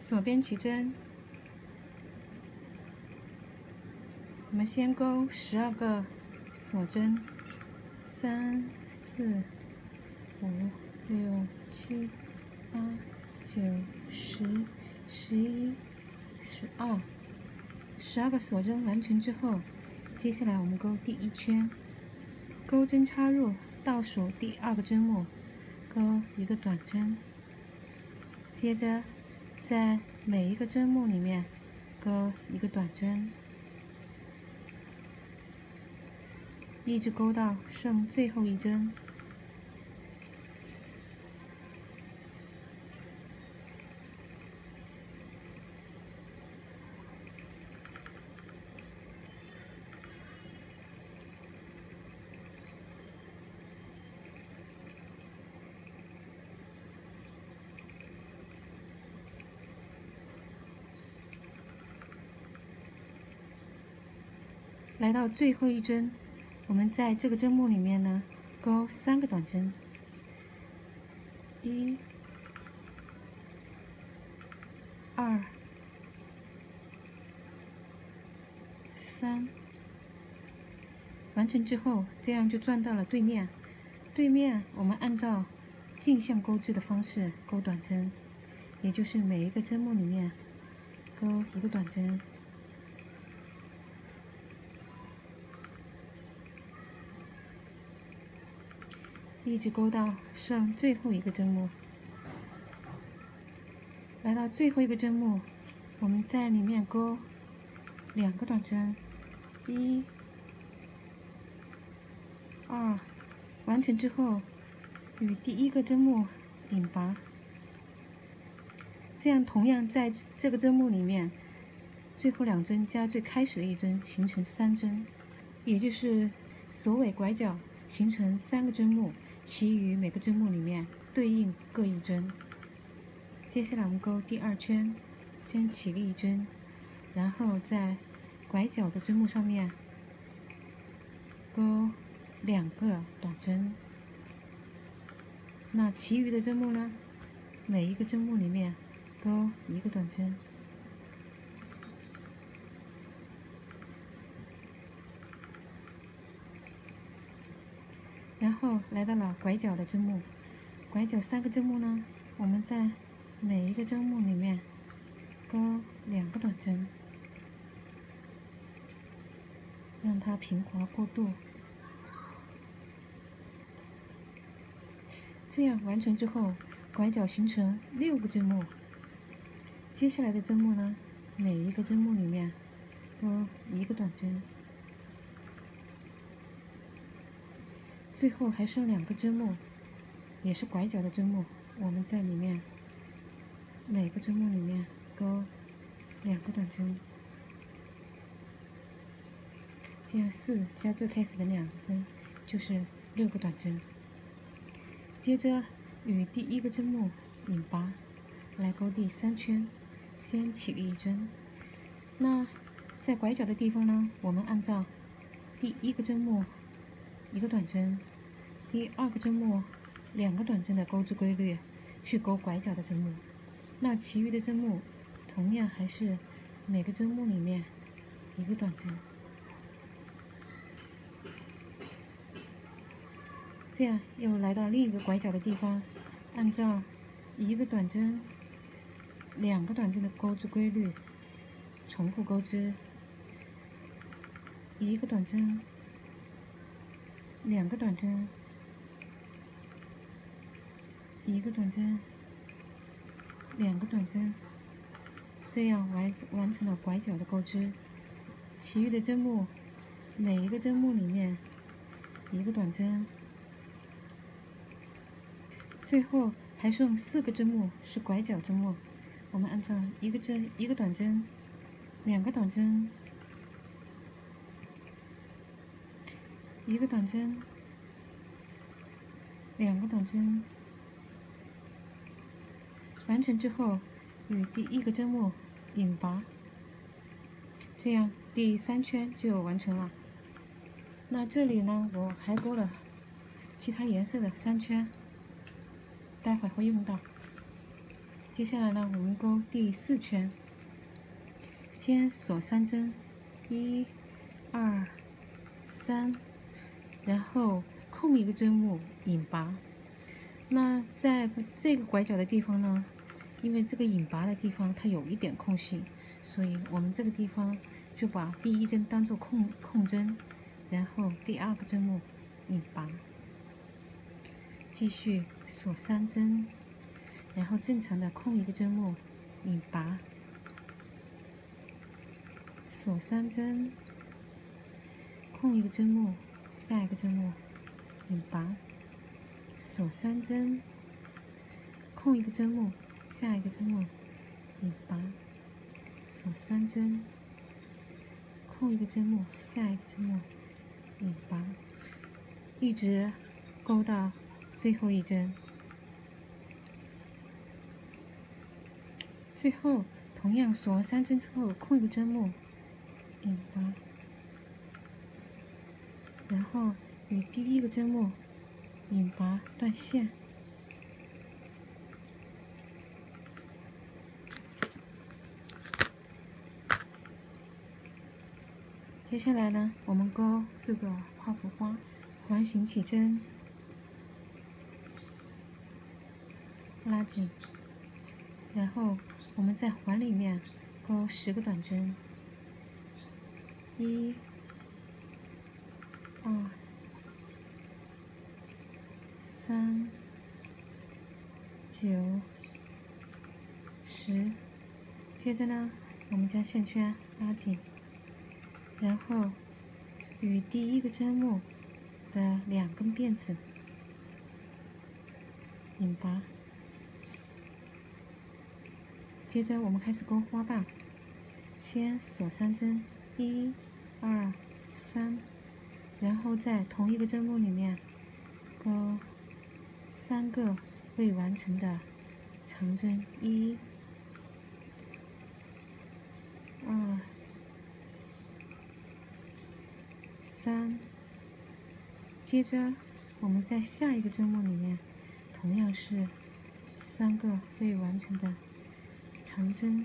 锁边起针，我们先钩12个锁针，3、4、5、6、7、8、9、10、11、12个锁针完成之后，接下来我们钩第1圈，钩针插入倒数第2个针目，钩一个短针，接着在每一个针目里面钩一个短针，一直钩到剩最后一针。来到最后一针，我们在这个针目里面呢，钩3个短针，1、2、3，完成之后，这样就转到了对面。对面我们按照镜像钩织的方式钩短针，也就是每一个针目里面钩一个短针。一直钩到剩最后一个针目，来到最后一个针目，我们在里面钩2个短针，1、2，完成之后与第1个针目引拔，这样同样在这个针目里面，最后2针加最开始的1针形成3针，也就是锁尾拐角形成3个针目。其余每个针目里面对应各1针。接下来我们钩第2圈，先起立1针，然后在拐角的针目上面钩2个短针。那其余的针目呢，每一个针目里面钩1个短针。然后来到了拐角的针目，拐角3个针目呢，我们在每一个针目里面钩2个短针，让它平滑过渡。这样完成之后，拐角形成6个针目。接下来的针目呢，每一个针目里面钩1个短针。最后还剩2个针目，也是拐角的针目，我们在里面每个针目里面钩2个短针，这样4加最开始的2个针就是6个短针。接着与第1个针目引拔，来钩第3圈，先起立1针。那在拐角的地方呢，我们按照第1个针目1个短针，第2个针目2个短针的钩织规律去钩拐角的针目。那其余的针目同样还是每个针目里面1个短针。这样又来到另一个拐角的地方，按照1个短针、2个短针的钩织规律重复钩织，1个短针、2个短针、1个短针、2个短针，这样完成了拐角的钩织。其余的针目，每一个针目里面1个短针。最后还剩4个针目是拐角针目，我们按照1个短针、2个短针、1个短针、2个短针，完成之后与第1个针目引拔，这样第3圈就完成了。那这里呢，我还钩了其他颜色的3圈，待会儿会用到。 接下来呢，我们钩第4圈，先锁3针，1、2、3，然后空一个针目引拔。那在这个拐角的地方呢，因为这个引拔的地方它有一点空隙，所以我们这个地方就把第1针当做空针，然后第2个针目引拔，继续锁3针，然后正常的空一个针目引拔，锁3针，空一个针目，下一个针目引拔，锁3针，空一个针目，下一个针目引拔，锁3针，空一个针目，下一个针目引拔，一直钩到最后一针。最后同样锁完3针之后，空一个针目引拔，然后与第1个针目引拔断线。接下来呢，我们钩这个泡芙花，环形起针，拉紧，然后我们在环里面钩10个短针，1、2、3、9、10。接着呢，我们将线圈拉紧，然后与第1个针目的2根辫子引拔。接着我们开始钩花瓣，先锁3针，1、2、3，然后在同一个针目里面钩3个未完成的长针，1、2、3。接着我们在下一个针目里面同样是3个未完成的长针，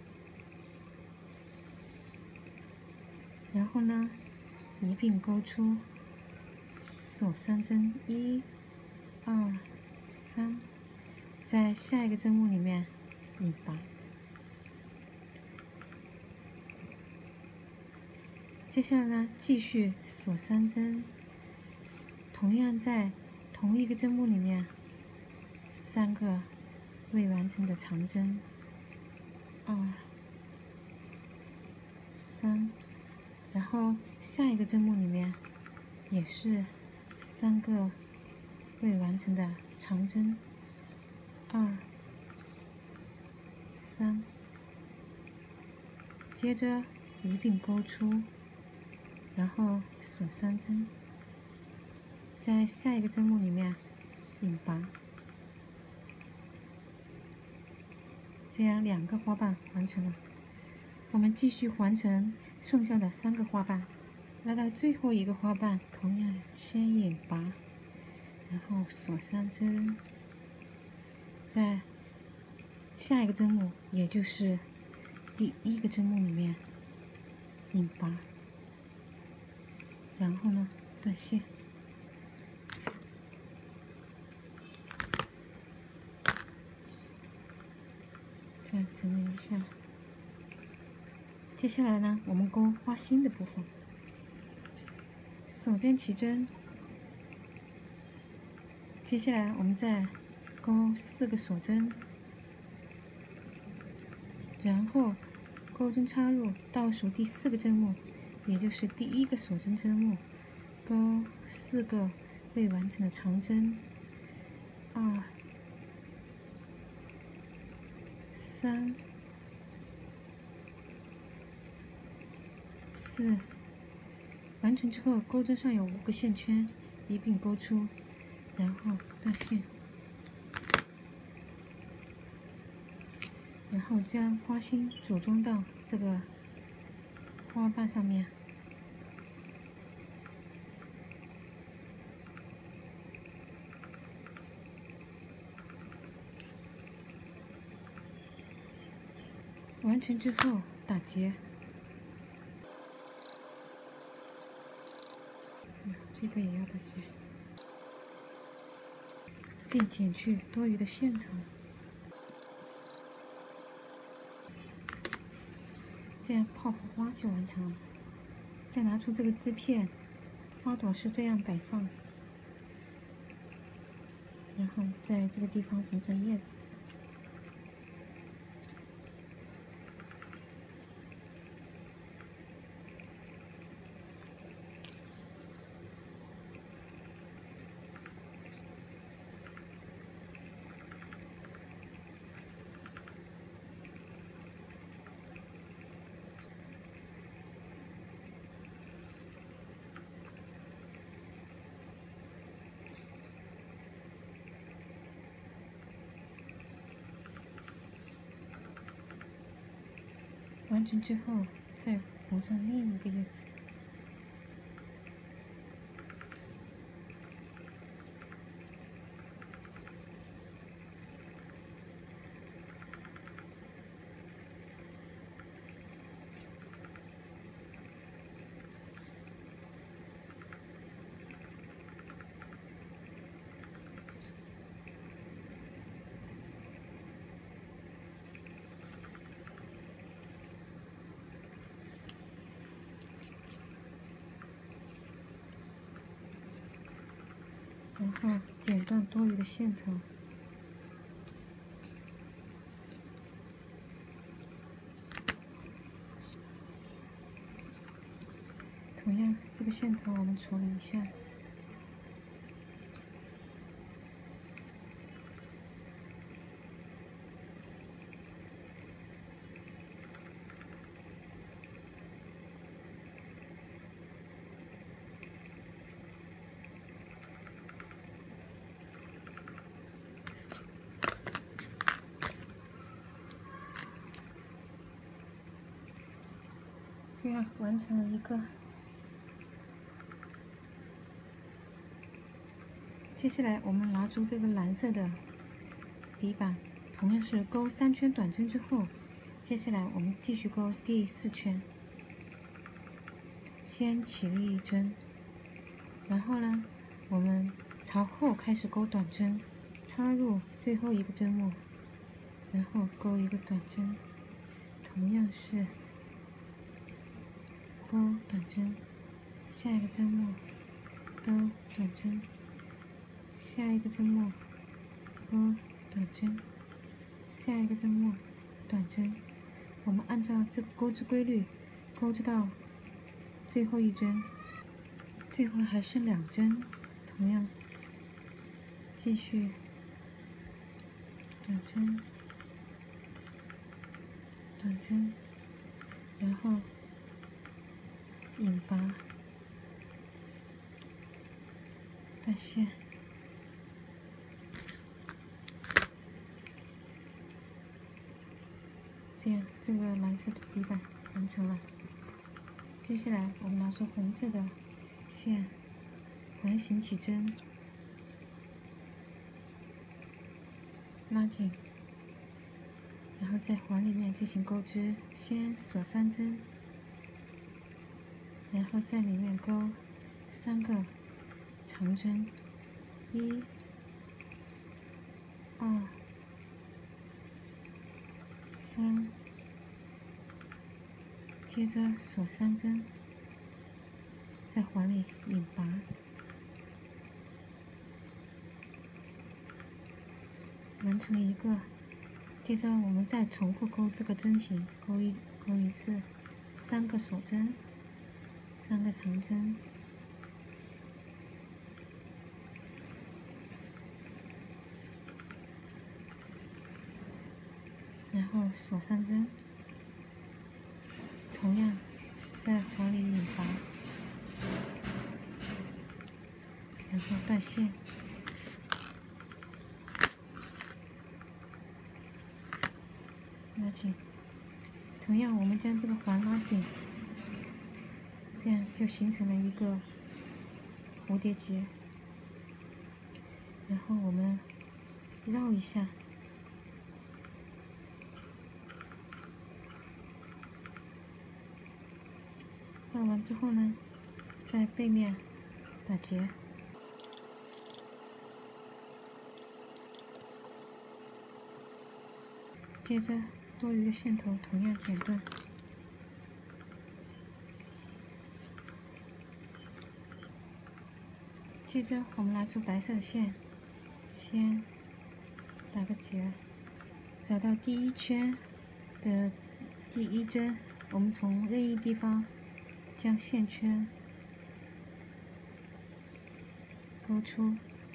然后呢一并钩出，锁3针，1、2、3，在下一个针目里面引拔。接下来呢，继续锁3针，同样在同一个针目里面3个未完成的长针，2、3，然后下一个针目里面也是3个未完成的长针，2、3，接着一并钩出，然后锁3针，在下一个针目里面引拔，这样2个花瓣完成了。我们继续完成剩下的3个花瓣，来到最后一个花瓣，同样先引拔，然后锁3针，在下一个针目，也就是第1个针目里面引拔，然后呢断线。再整理一下。接下来呢，我们钩花心的部分，锁边起针。接下来我们再钩4个锁针，然后钩针插入倒数第4个针目，也就是第1个锁针针目，钩4个未完成的长针，2、3、4，完成之后，钩针上有5个线圈，一并钩出，然后断线，然后将花心组装到这个花瓣上面。 完成之后打结，这个也要打结，并剪去多余的线头，这样泡芙花就完成了。再拿出这个织片，花朵是这样摆放，然后在这个地方缝上叶子。完成之后，再缝上另一个叶子。然后剪断多余的线头，同样这个线头我们处理一下，这样完成了一个。接下来我们拿出这个蓝色的底板，同样是钩3圈短针之后，接下来我们继续钩第4圈，先起立一针，然后呢，我们朝后开始钩短针，插入最后一个针目，然后钩一个短针，同样是钩短针，下一个针目钩短针，下一个针目钩短针，下一个针目短针。我们按照这个钩织规律钩织到最后一针，最后还剩2针，同样继续短针短针，然后引拔断线，这样这个蓝色的底板完成了。接下来我们拿出红色的线，环形起针，拉紧，然后在环里面进行钩织，先锁3针，然后在里面钩3个长针，1、2、3，接着锁3针，在环里引拔，完成了一个。接着我们再重复钩这个针型，钩一次，3个锁针，3个长针，然后锁3针，同样在环里引拔，然后断线，拉紧。同样，我们将这个环拉紧，这样就形成了一个蝴蝶结。然后我们绕一下， 画完之后呢，在背面打结，接着多余的线头同样剪断。接着我们拿出白色的线，先打个结，找到第一圈的第一针，我们从任意地方将线圈勾出，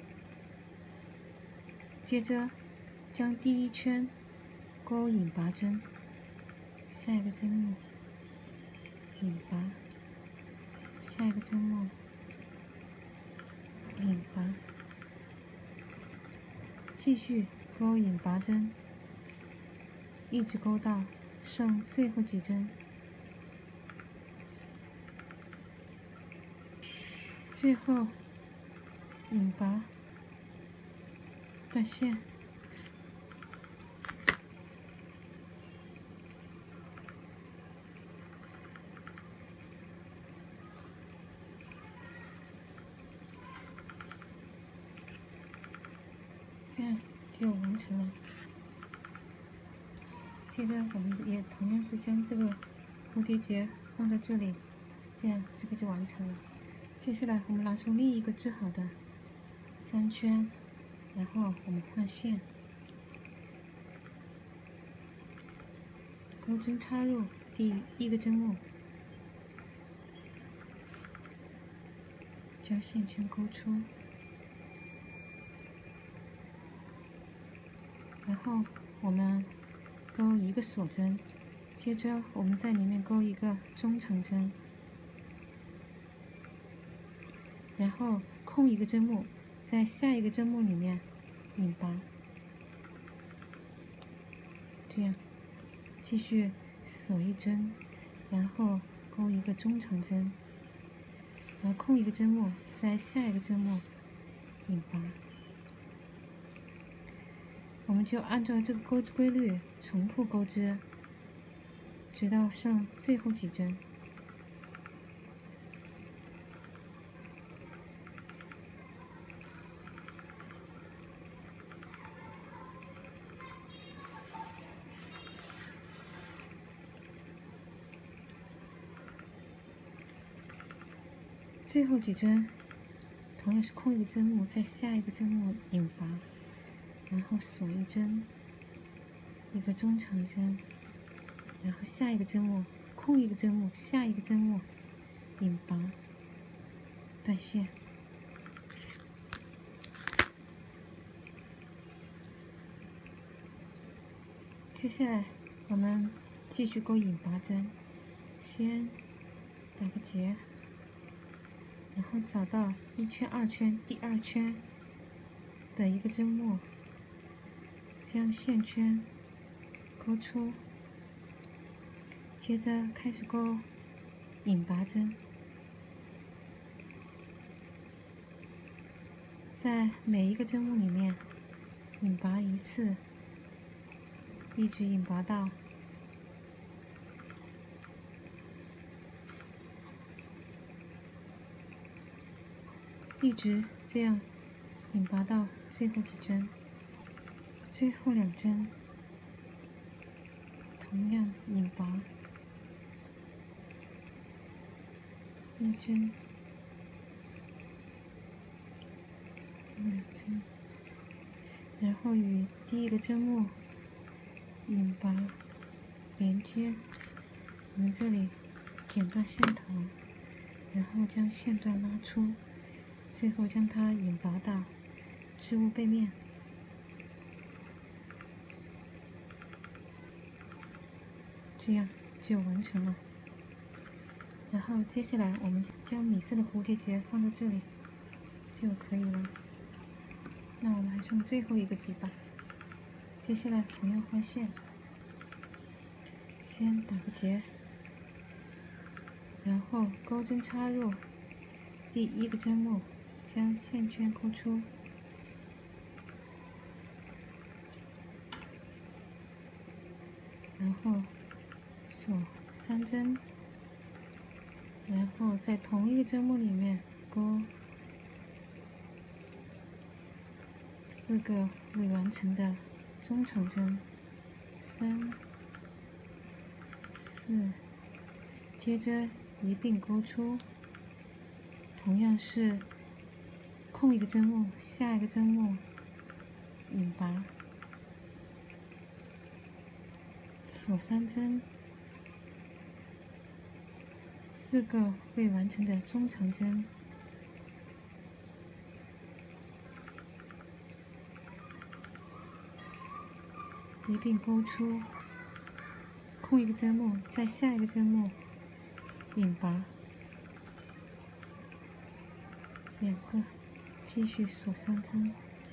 接着将第一圈勾引拔针，下一个针目引拔，下一个针目引拔，继续勾引拔针，一直勾到剩最后几针，最后引拔断线，这样就完成了。接着我们也同样是将这个蝴蝶结放到这里，这样这个就完成了。接下来我们拿出另一个织好的3圈，然后我们换线，钩针插入第一个针目，将线圈勾出，然后我们勾一个锁针，接着我们在里面勾一个中长针，然后空一个针目，在下一个针目里面引拔，这样继续锁一针，然后勾一个中长针，然后空一个针目，在下一个针目引拔。我们就按照这个钩织规律重复钩织，直到剩最后几针。最后几针同样是空一个针目，在下一个针目引拔，然后锁一针，一个中长针，然后下一个针目空一个针目，下一个针目引拔断线。接下来我们继续钩引拔针，先打个结，然后找到1圈2圈第2圈的一个针目，将线圈勾出，接着开始钩引拔针，在每一个针目里面引拔一次，一直引拔到一直这样引拔到最后几针，最后2针同样引拔1针、2针，然后与第一个针目引拔连接，我们这里剪断线头，然后将线段拉出，最后将它引拔到织物背面，这样就完成了。然后接下来我们将米色的蝴蝶结放到这里就可以了。那我们还剩最后一个底吧。接下来同样换线，先打个结，然后钩针插入第一个针目，将线圈勾出，然后锁3针， 然后在同一个针目里面钩4个未完成的中长针，3、4，接着一并钩出，同样是空一个针目，下一个针目引拔，锁3针，4个未完成的中长针，一并钩出，空一个针目，在下一个针目引拔2个，继续锁3针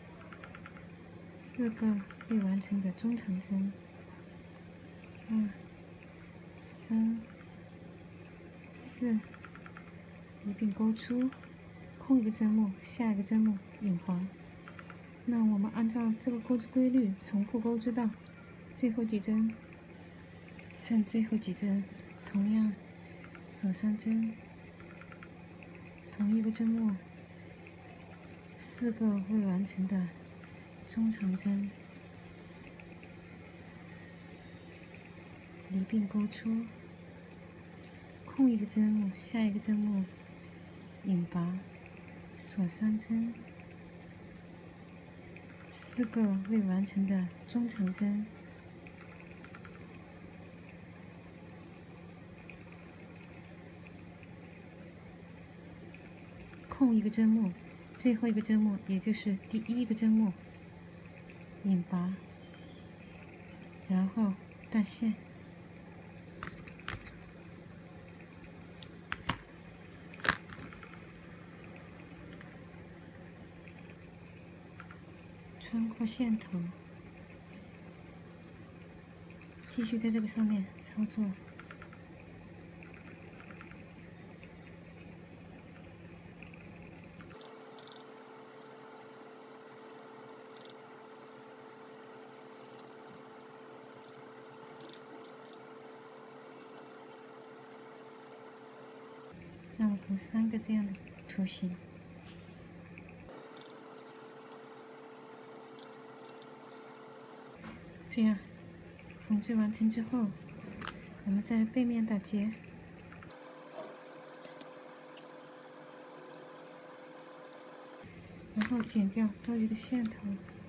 ，4个未完成的中长针，2、3、4，一并钩出，空一个针目，下一个针目引拔。那我们按照这个钩织规律重复钩织到最后几针，剩最后几针，同样锁3针，同一个针目4个未完成的中长针，一并钩出，空一个针目，下一个针目引拔，锁3针，4个未完成的中长针，空一个针目，最后一个针目也就是第一个针目引拔，然后断线，穿过线头，继续在这个上面操作。让我涂3个这样的图形。这样缝制完成之后，我们在背面打结，然后剪掉多余的线头，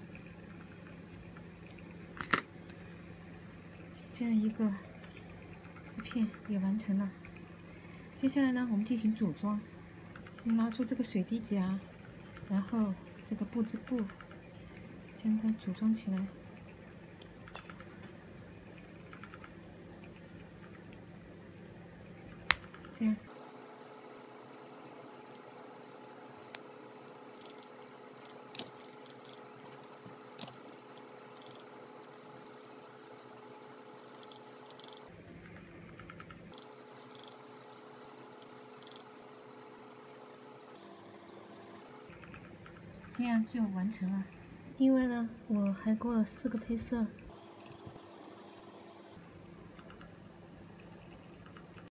这样一个织片也完成了。接下来呢，我们进行组装。拿出这个水滴夹，然后这个布织布，将它组装起来。这样。这样就完成了。另外呢，我还勾了4个配色，